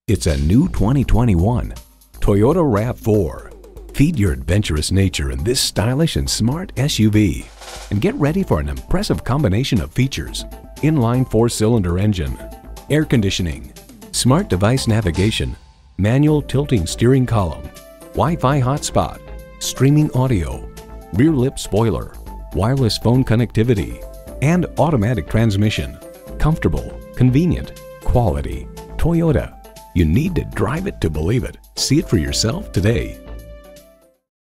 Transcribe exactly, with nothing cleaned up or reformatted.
It's a new twenty twenty-one Toyota RAV four. Feed your adventurous nature in this stylish and smart S U V and get ready for an impressive combination of features: inline four-cylinder engine, air conditioning, smart device navigation, manual tilting steering column, Wi-Fi hotspot, streaming audio, rear lip spoiler, wireless phone connectivity, and automatic transmission. Comfortable, convenient, quality. Toyota. You need to drive it to believe it. See it for yourself today.